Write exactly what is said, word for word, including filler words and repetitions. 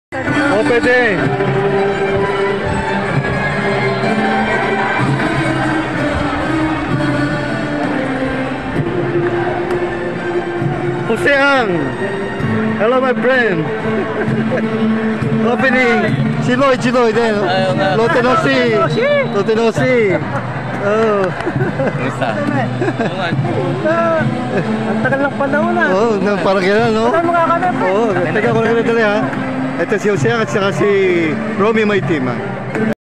O, pwede. Josean! Hello, my friend! Opening! Si Lloyd, si Lloyd, eh. Lotenosi! Lotenosi! Oh. Kumusta? Ang tagal ng panahon na. Oh, parang gano'n, no? Saan mga kami, pre? Oo, teka ko lang dali, ha? Ito si Josean at saka si Romy, my team, ha?